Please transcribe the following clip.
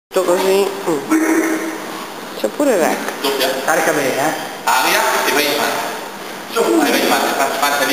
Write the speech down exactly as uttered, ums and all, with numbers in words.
Così mm. C'è pure rec. Doppia. Carica bene, eh? Aria e vai in mano. Su, vai in mano, fai